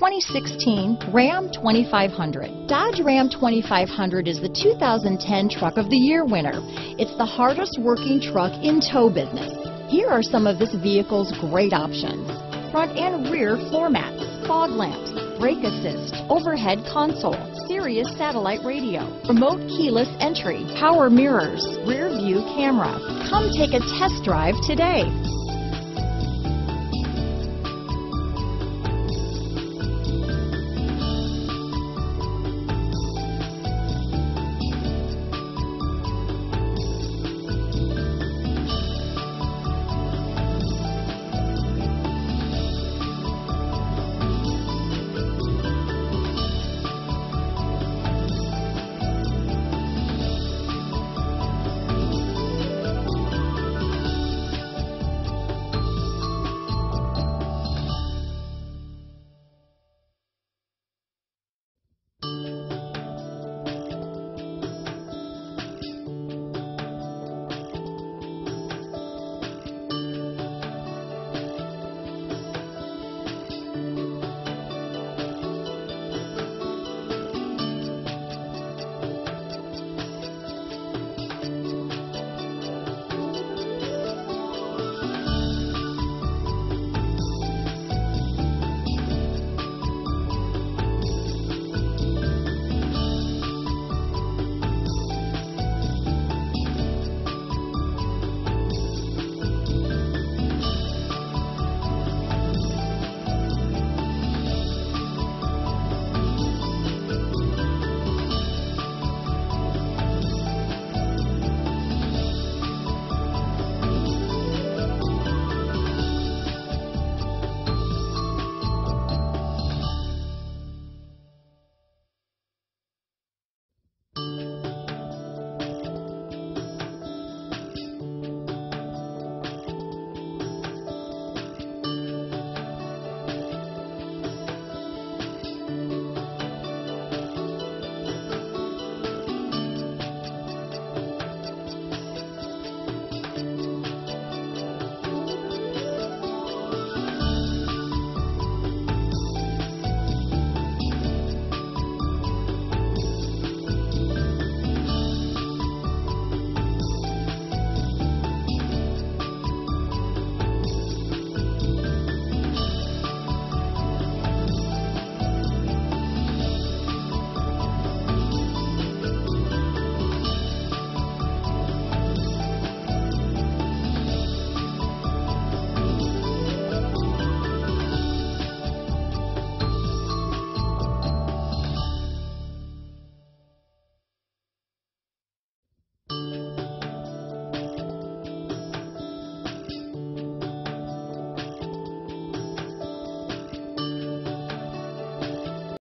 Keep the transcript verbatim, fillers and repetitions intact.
twenty sixteen Ram twenty-five hundred. Dodge Ram twenty-five hundred is the two thousand ten Truck of the Year winner. It's the hardest working truck in tow business. Here are some of this vehicle's great options: front and rear floor mats, fog lamps, brake assist, overhead console, Sirius satellite radio, remote keyless entry, power mirrors, rear view camera. Come take a test drive today.